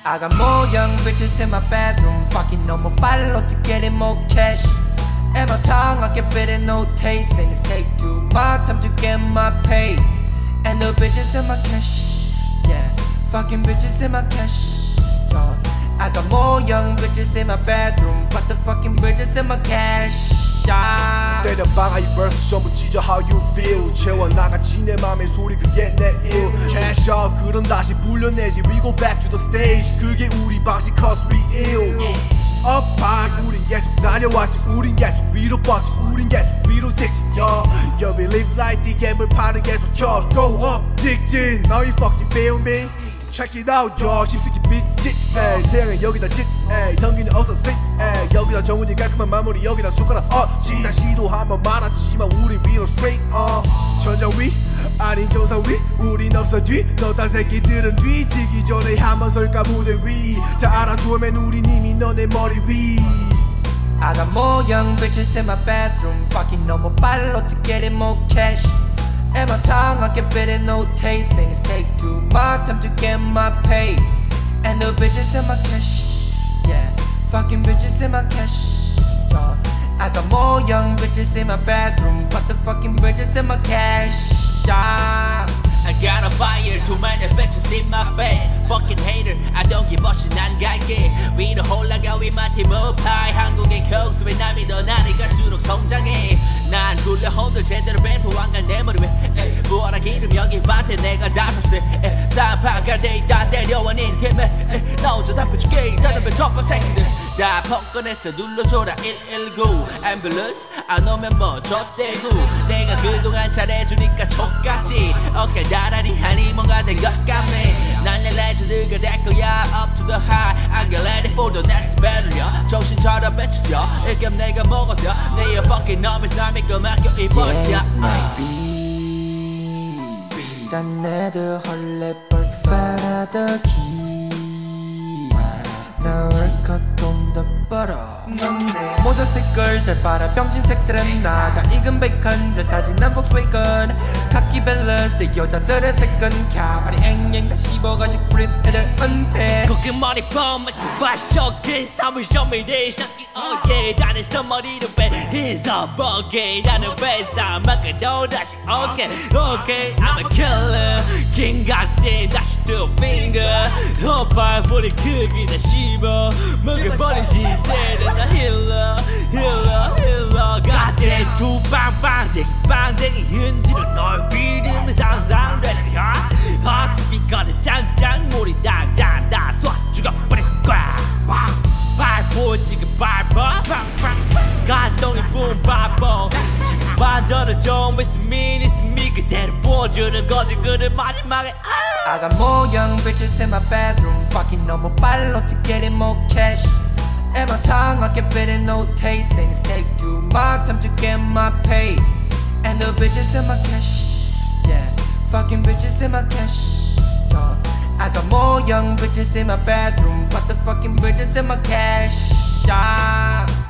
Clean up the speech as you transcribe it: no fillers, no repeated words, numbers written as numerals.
I got more young bitches in my bedroom. Fucking no more 발로 to get in more cash. And my tongue I can fit in no taste. And it's take too much time to get my pay. And the bitches in my cash. Yeah, fucking bitches in my cash. Yo, I got more young bitches in my bedroom. But the fucking bitches in my cash. 때려 박아 이 verse 전부 찢어 how you feel 채워나가지 내 맘의 소리 그게 내 일 Cash out 그럼 다시 불려내지 We go back to the stage 그게 우리 방식 cause we ill Up high 우린 계속 달려왔지 우린 계속 위로 뻗지 우린 계속 위로 직진 You believe like the game을 파는 계속 쳐 Go up 직진 Now you fucking feel me Check it out yo 심스키 빛짓 태양은 여기다 짓 덩기는 어서 sit 여기다 정훈이 깔끔한 마무리 여기다 손가락 지난 시도한번 많았지만 우린 위로 straight 천장 위 아닌 정상 위 우린 없어 뒤 너딴 새끼들은 뒤지기 전에 한번 설까 무대 위 자 알아두면 우린 이미 너네 머리 위 I got more young bitches in my bedroom Fucking no more 발로 to get in more cash And my tongue I can fit in no taste And it's take too much time to get my pay And the bitches in my cash Yeah, fucking bitches in my cash Yo, I got more young bitches in my bedroom But the fucking bitches in my cash yeah. I got a fire, too many bitches in my bed Fucking hater, I don't give a shit 난 갈게 위로 올라가 we my team up high 한국의 coast 왜 남이 더 날이 갈수록 성장해 난 굴려 혼들 제대로 배서 왕갈 내 머리 왜 무어라 기름 여기 밭에 내가 다 접세 쌈박할 때 있다 때려와 닌팀에 나 혼자 답해줄게 다른 배 젖밥 새끼들 다 펑꺼냈어 눌러줘라 119 앰뷸런스 안 오면 뭐 젖대구 내가 그동안 잘해주니까 족같지 어깨 나란히 하니 뭔가 된 것 같네 난 내 레전드가 될 거야 up to the high I get ready for the next battle 정신 차려 배추야 일겸 내가 먹었어 내 fucking numbers 나 믿고 맡겨 이 voice야 딴 애들 헐레 뻘파라더기 나올 것 좀 더 벌어 모자색을 잘 빨아 병신색들은 나 자 익은 베이컨 잘 타진난 폭스웨이건 카키 밸런스 여자들의 색은 캬바리 앵앵 다 씹어가식 뿌린 애들 은폐 굵은 머리 펌을 두바쇼게 삶을 쇼미리 샤키 오게 다른 머리로 배 인서버게 나는 왜 사막으로 다시 오게 오게 I'm a killer king 같은 다시 또 finger 호발 뿌리 크기 다 씹어 먹어버리지 때는 나 힐러 힐러 힐러 같은 두 빵빵대기 빵대기 흔들어 널 믿으면 상상되는 스피커는 짱짱물이 당장 다 쏴 죽여버릴 거야 발포 지금 발포 감동이 뿜바봉 지금 반전을 좀 있으면 있으면 그대로 보여주는 거지 그는 마지막에 I got more young bitches in my bedroom Fucking no more 발로 to get in more cash And my tongue I can fit in no taste And it's take too much time to get my pay And the bitches in my cash Yeah, fucking bitches in my cash Yo, I got more young bitches in my bedroom But the fucking bitches in my cash yeah.